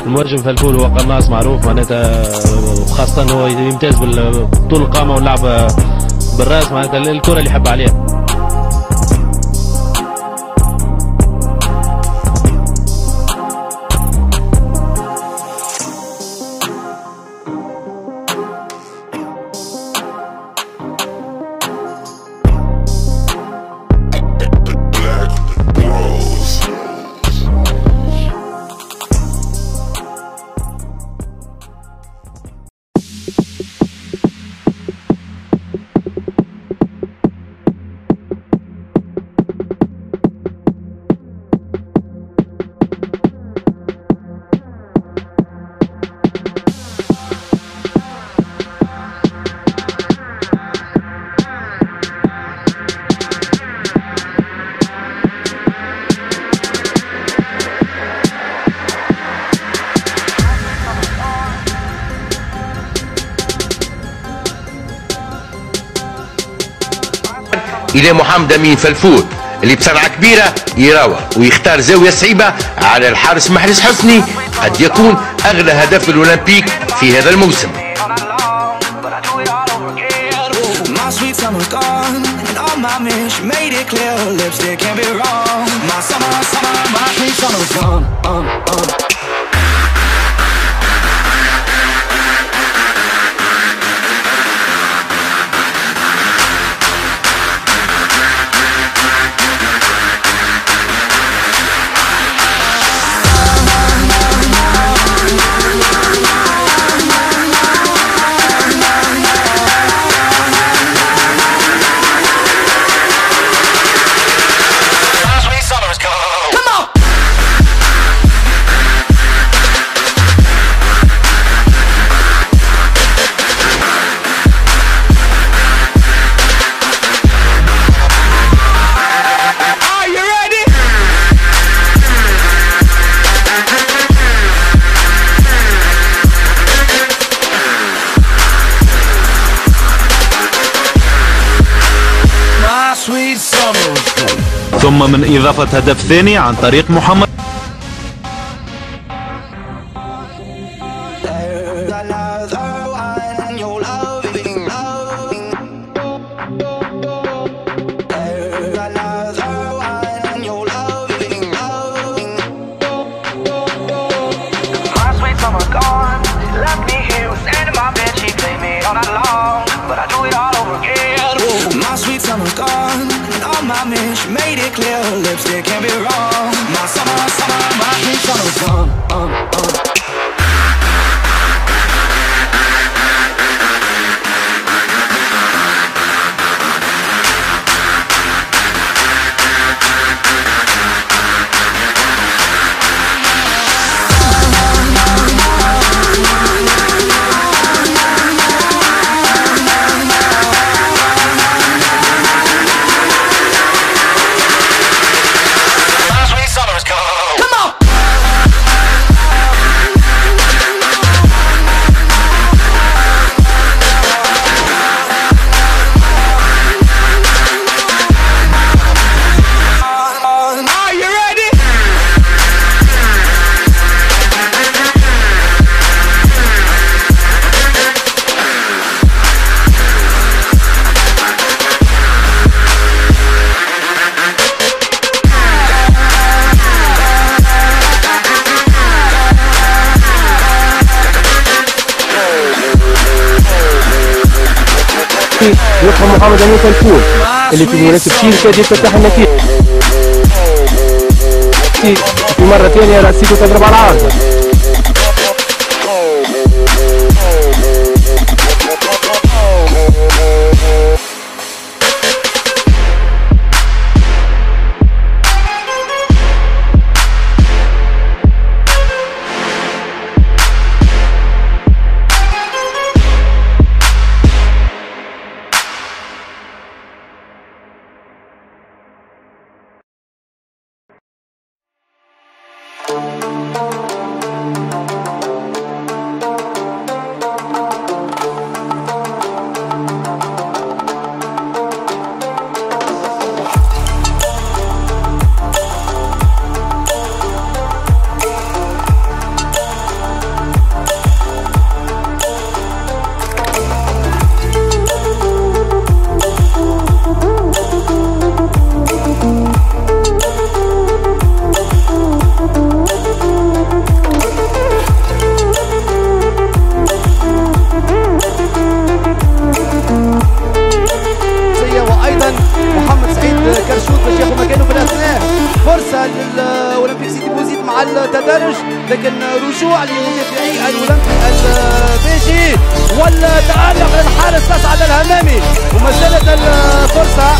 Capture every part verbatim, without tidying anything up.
المهاجم فلفول هو قناص معروف معناتها، وخاصة هو يمتاز بطول القامة واللعب بالراس معناتها الكرة اللي يحب عليها. إلى محمد أمين فلفول اللي بصنعة كبيرة يراوغ ويختار زاوية صعيبة على الحارس محرز حسني، قد يكون أغلى هدف الأولمبيك في هذا الموسم. ثم من إضافة هدف ثاني عن طريق محمد made it clear, lipstick can't be wrong. My summer, summer, my sweet summer's gone. Uh, uh. يفهم محمد أمين فلفول اللي في مناسب شيء كاد يفتح النتيجة في مرة ثانية رأسيته تضرب على العارضة. لكن رجوع لمدافعي الاولمبي البيجي والتألق للحارس اسعد الهمامي وما زالت الفرصه.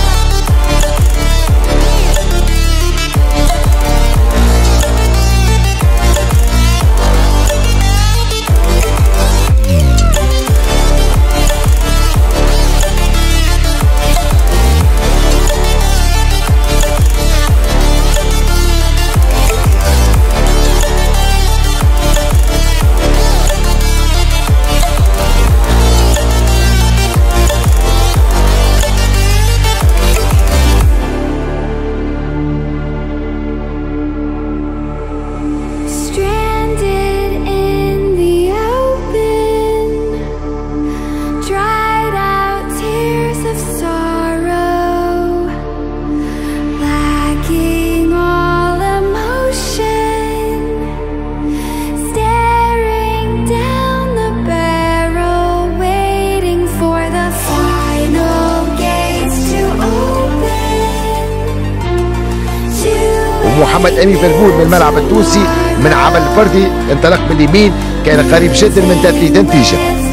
محمد امين فالفول من الملعب التونسي من عمل فردي انطلق باليمين كان قريب جدا من تثليث نتيجه.